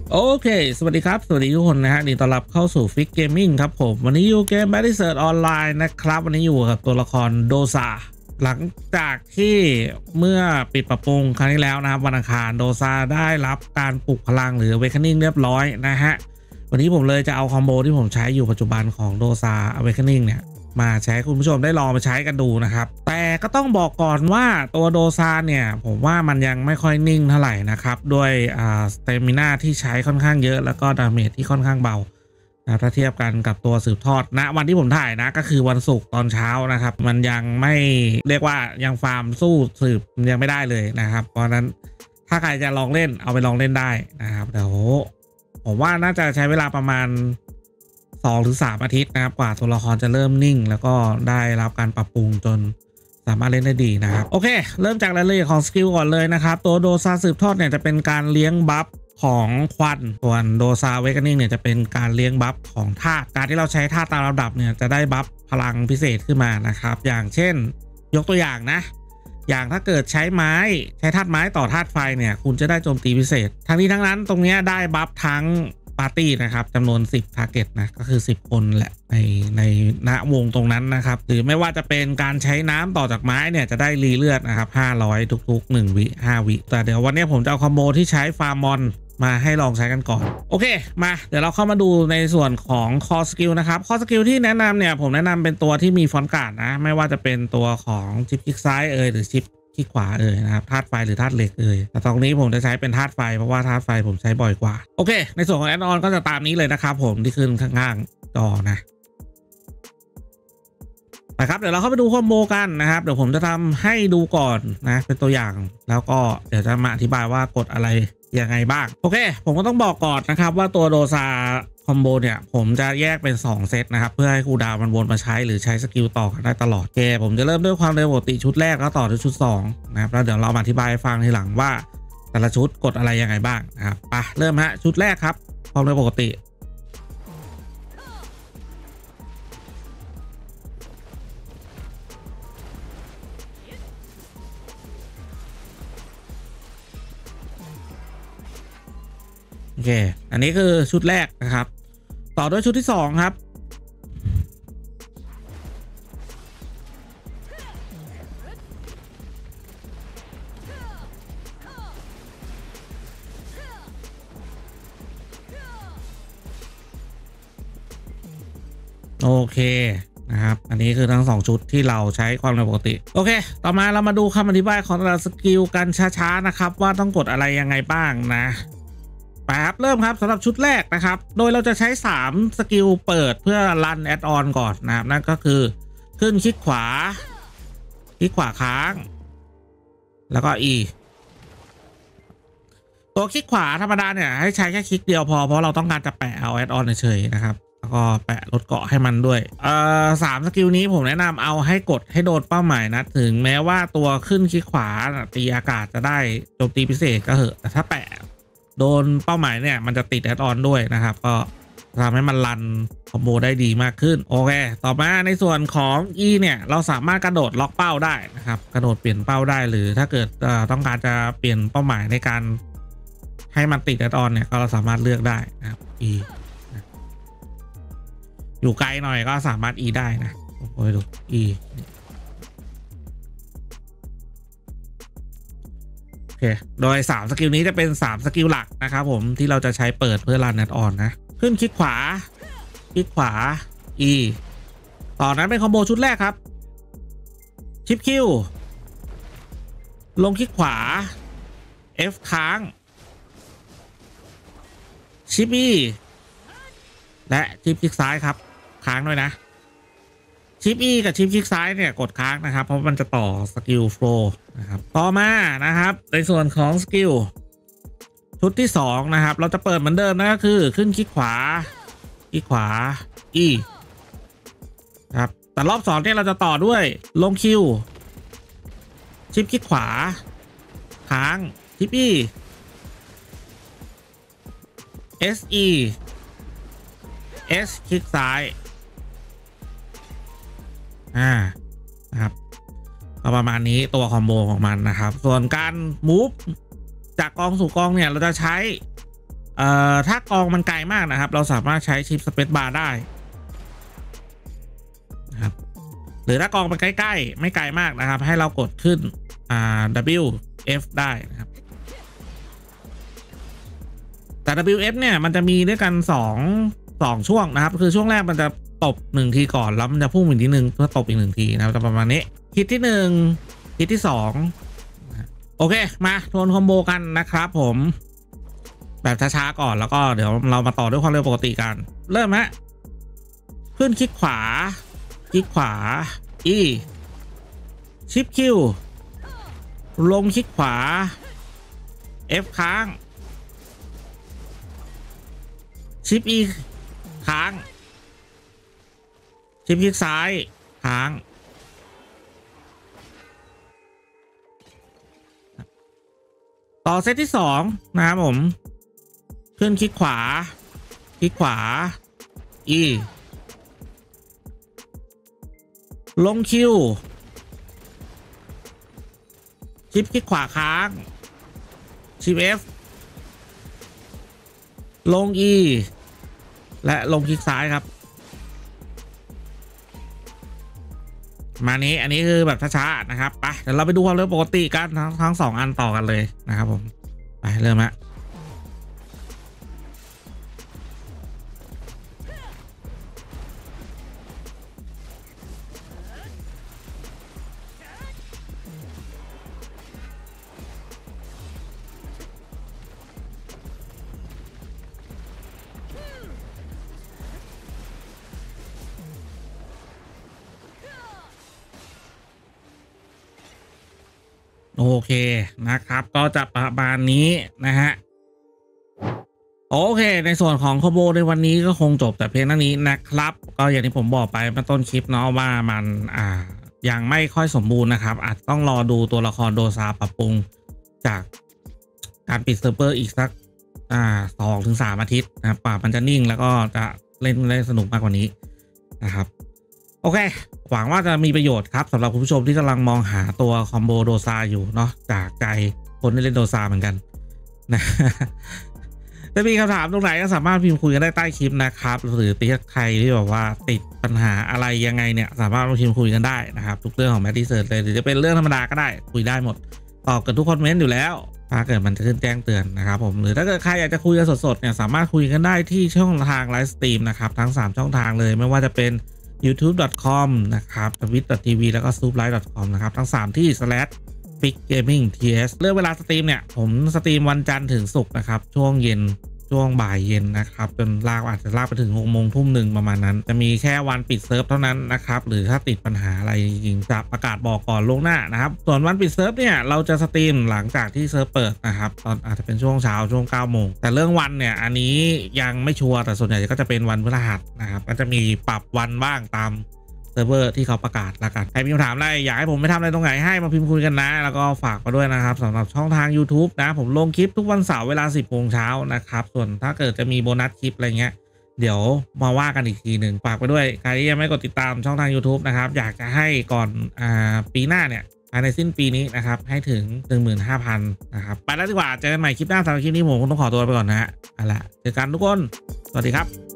โอเคสวัสดีครับสวัสดีทุกคนนะฮะนี่ต้อนรับเข้าสู่ฟิกเกมมิ่งครับผมวันนี้อยู่เกม Battlefield ออนไลน์นะครับวันนี้อยู่กับตัวละครโดซาหลังจากที่เมื่อปิดปรับปรุงครั้งที่แล้วนะครับวันอังคารโดซาได้รับการปลุกพลังหรือ Awakening เรียบร้อยนะฮะวันนี้ผมเลยจะเอาคอมโบที่ผมใช้อยู่ปัจจุบันของโดซา Awakening เนี่ยมาใช้คุณผู้ชมได้ลองไปใช้กันดูนะครับแต่ก็ต้องบอกก่อนว่าตัวโดซาเนี่ยผมว่ามันยังไม่ค่อยนิ่งเท่าไหร่นะครับด้วยสเตมิน่าที่ใช้ค่อนข้างเยอะแล้วก็ดาเมจที่ค่อนข้างเบานะถ้าเทียบกันกับตัวสืบทอดณวันที่ผมถ่ายนะก็คือวันศุกร์ตอนเช้านะครับมันยังไม่เรียกว่ายังฟาร์มสู้สืบยังไม่ได้เลยนะครับเพราะฉะนั้นถ้าใครจะลองเล่นเอาไปลองเล่นได้นะครับเดี๋ยวผมว่าน่าจะใช้เวลาประมาณ2 หรือ 3 อาทิตย์นะครับกว่าตัวละครจะเริ่มนิ่งแล้วก็ได้รับการปรับปรุงจนสามารถเล่นได้ดีนะครับโอเคเริ่มจากรายละเอียดของสกิลก่อนเลยนะครับตัวโดซาสืบทอดเนี่ยจะเป็นการเลี้ยงบัฟของควันส่วนโดซาเวกนิ่งเนี่ยจะเป็นการเลี้ยงบัฟของธาตุการที่เราใช้ธาตุตามลำดับเนี่ยจะได้บัฟพลังพิเศษขึ้นมานะครับอย่างเช่นยกตัวอย่างนะอย่างถ้าเกิดใช้ธาตุไม้ต่อธาตุไฟเนี่ยคุณจะได้โจมตีพิเศษทั้งนี้ทั้งนั้นตรงนี้ได้บัฟทั้งปาร์ตี้นะครับจำนวน10 ทาร์เก็ตนะก็คือ10 คนแหละในณวงตรงนั้นนะครับหรือไม่ว่าจะเป็นการใช้น้ำต่อจากไม้เนี่ยจะได้รีเลือดนะครับ500ทุกๆ1 วิ 5 วิแต่เดี๋ยววันนี้ผมจะเอาคอมโบที่ใช้ฟาร์มอนมาให้ลองใช้กันก่อนโอเคมาเดี๋ยวเราเข้ามาดูในส่วนของคอสกิลนะครับคอสกิลที่แนะนำเนี่ยผมแนะนำเป็นตัวที่มีฟอนต์การ์ดนะไม่ว่าจะเป็นตัวของชิปคลิกซ้ายหรือชิปที่ขวานะครับธาตุไฟหรือธาตุเหล็กแต่ตรงนี้ผมจะใช้เป็นธาตุไฟเพราะว่าธาตุไฟผมใช้บ่อยกว่าโอเคในส่วนของแอดออนก็จะตามนี้เลยนะครับผมที่ขึ้นข้างๆจอนะครับเดี๋ยวเราเข้าไปดูคอมโบกันนะครับเดี๋ยวผมจะทำให้ดูก่อนนะเป็นตัวอย่างแล้วก็เดี๋ยวจะมาอธิบายว่ากดอะไรยังไงบ้างโอเคผมก็ต้องบอกก่อนนะครับว่าตัวโดซาคอมโบเนี่ยผมจะแยกเป็น2 เซตนะครับเพื่อให้คูลดาวน์มันวนมาใช้หรือใช้สกิลต่อกันได้ตลอดโอเคผมจะเริ่มด้วยความเร็วปกติชุดแรกแล้วต่อด้วยชุด2นะครับแล้วเดี๋ยวเรามาอธิบายให้ฟังทีหลังว่าแต่ละชุดกดอะไรยังไงบ้างนะครับไปเริ่มฮะชุดแรกครับความเร็วปกติโอเคอันนี้คือชุดแรกนะครับต่อด้วยชุดที่2ครับโอเคนะครับอันนี้คือทั้ง2ชุดที่เราใช้ความเร็วปกติโอเคต่อมาเรามาดูคำอธิบายของแต่ละสกิลกันช้าๆนะครับว่าต้องกดอะไรยังไงบ้างนะไปครับเริ่มครับสำหรับชุดแรกนะครับโดยเราจะใช้3 สกิลเปิดเพื่อรันแอดออนก่อนนะครับนั่นก็คือขึ้นคลิกขวาค้างแล้วก็ E ตัวคลิกขวาธรรมดาเนี่ยให้ใช้แค่คลิกเดียวพอเพราะเราต้องการจะแปะเอาแอดออนเฉยๆนะครับแล้วก็แปะลดเกาะให้มันด้วย3 สกิลนี้ผมแนะนำเอาให้กดให้โดนเป้าหมายนะถึงแม้ว่าตัวขึ้นคลิกขวาตีอากาศจะได้โจมตีพิเศษก็เหอะแต่ถ้าแปะโดนเป้าหมายเนี่ยมันจะติดแอดออนด้วยนะครับก็ทำให้มันรันคอมโบได้ดีมากขึ้นโอเคต่อมาในส่วนของ E เนี่ยเราสามารถกระโดดล็อกเป้าได้นะครับกระโดดเปลี่ยนเป้าได้หรือถ้าเกิดต้องการจะเปลี่ยนเป้าหมายในการให้มันติดแอดออนเนี่ยก็เราสามารถเลือกได้นะครับ E อยู่ไกลหน่อยก็สามารถ E ได้นะโอ้ยดู E โอเคโดย3 สกิลนี้จะเป็น3 สกิลหลักนะครับผมที่เราจะใช้เปิดเพื่อรันแอดออนนะขึ้นคลิกขวาE ต่อนั้นเป็นคอมโบชุดแรกครับชิปคิวลงคลิกขวา F ค้างชิป E และชิปคลิกซ้ายครับค้างด้วยนะชิป E กับชิปคลิกซ้ายเนี่ยกดค้างนะครับเพราะมันจะต่อสกิลโฟล์นะครับต่อมานะครับในส่วนของสกิลชุดที่2นะครับเราจะเปิดเหมือนเดิมนะก็คือขึ้นคลิกขวาE ครับแต่รอบ2เนี่ยเราจะต่อด้วยลงคิวชิปคลิกขวาค้างชิป E SE S คลิกซ้ายนะครับก็ประมาณนี้ตัวคอมโบของมันนะครับส่วนการมูฟจากกองสู่กองเนี่ยเราจะใช้ถ้ากองมันไกลมากนะครับเราสามารถใช้ชิปสเปซบาร์ได้นะครับหรือถ้ากองมันใกล้ๆไม่ไกลมากนะครับให้เรากดขึ้นW F ได้นะครับแต่ WF เนี่ยมันจะมีด้วยกัน2ช่วงนะครับคือช่วงแรกมันจะตบ1ทีก่อนแล้วมันจะพุ่งอีกทีนึงเพื่อตบอีก1ทีนะครับจะประมาณนี้ฮิตที่1ฮิตที่2โอเคมาทวนคอมโบกันนะครับผมแบบช้าๆก่อนแล้วก็เดี๋ยวเรามาต่อด้วยความเร็วปกติกันเริ่มฮะขึ้นคลิกขวาE ชิป Q ลงคลิกขวา F ค้างชิป E ค้างชิปคลิกซ้ายค้างต่อเซตที่2นะครับผมขึ้นคลิกขวาE ลง Q ชิปคลิกขวาค้างชิป F ลง E และลงคลิกซ้ายครับมานี้อันนี้คือแบบช้าๆนะครับไปเดี๋ยวเราไปดูความเร็วปกติกันทั้ง2อันต่อกันเลยนะครับผมไปเริ่มฮะโอเคนะครับก็จะประมาณนี้นะฮะโอเคในส่วนของคอมโบในวันนี้ก็คงจบแต่เพียงเท่านี้นะครับก็อย่างที่ผมบอกไปเมื่อต้นคลิปเนาะว่ามันยังไม่ค่อยสมบูรณ์นะครับอาจต้องรอดูตัวละครโดซาปรับปรุงจากการปิดเซิร์ฟเวอร์อีกสัก2-3 อาทิตย์นะครับป่ามันจะนิ่งแล้วก็จะเล่นได้สนุกมากกว่านี้นะครับโอเคหวังว่าจะมีประโยชน์ครับสำหรับคุณผู้ชมที่กำลังมองหาตัวคอมโบโดซาอยู่เนาะจากใจคนที่เล่นโดซาเหมือนกันนะถ้ามีคำถามตรงไหนก็สามารถพิมพ์คุยกันได้ใต้คลิปนะครับหรือติดใครที่แบบว่าติดปัญหาอะไรยังไงเนี่ยสามารถมาพิมพ์คุยกันได้นะครับทุกเรื่องของแมดดี้เซิร์ชเลยหรือจะเป็นเรื่องธรรมดาก็ได้คุยได้หมดตอบกันทุกคอมเมนต์อยู่แล้วถ้าเกิดมันจะขึ้นแจ้งเตือนนะครับผมหรือถ้าเกิดใครอยากจะคุยกันสดๆเนี่ยสามารถคุยกันได้ที่ช่องทางไลฟ์สตรีมนะครับทั้ง3ช่องทางเลยไม่ว่าจะเป็น youtube.com นะครับ twitch.tv แล้วก็ subline.com นะครับทั้ง3ที่/fixgamingts เรื่องเวลาสตรีมเนี่ยผมสตรีมวันจันทร์ถึงศุกร์นะครับช่วงเย็นช่วงบ่ายเย็นนะครับจนอาจจะลากไปถึง6 โมงทุ่ม 1ประมาณนั้นจะมีแค่วันปิดเซิร์ฟเท่านั้นนะครับหรือถ้าติดปัญหาอะไรจริงๆจะประกาศบอกก่อนล่วงหน้านะครับส่วนวันปิดเซิร์ฟเนี่ยเราจะสตรีมหลังจากที่เซิร์ฟเปิดนะครับตอนอาจจะเป็นช่วงเช้าช่วง9 โมงแต่เรื่องวันเนี่ยอันนี้ยังไม่ชัวร์แต่ส่วนใหญ่ก็จะเป็นวันพฤหัสนะครับก็จะมีปรับวันบ้างตามเซิร์ฟเวอร์ที่เขาประกาศละกันใครมีคำถามอะไรอยากให้ผมไปทำอะไรตรงไหนให้มาพิมพ์คุยกันนะแล้วก็ฝากมาด้วยนะครับสำหรับช่องทาง YouTube นะผมลงคลิปทุกวันเสาร์เวลา 10 โมงเช้านะครับส่วนถ้าเกิดจะมีโบนัสคลิปอะไรเงี้ยเดี๋ยวมาว่ากันอีกทีหนึ่งฝากไปด้วยใครที่ยังไม่กดติดตามช่องทาง YouTube นะครับอยากจะให้ก่อนปีหน้าเนี่ยภายในสิ้นปีนี้นะครับให้ถึง 15,000 นะครับไปแล้วดีกว่าเจอกันใหม่คลิปหน้าสำหรับคลิปนี้ผมคงต้องขอตัวไปก่อนนะฮะเอาล่ะเจอกันทุกคนสวัสดีครับ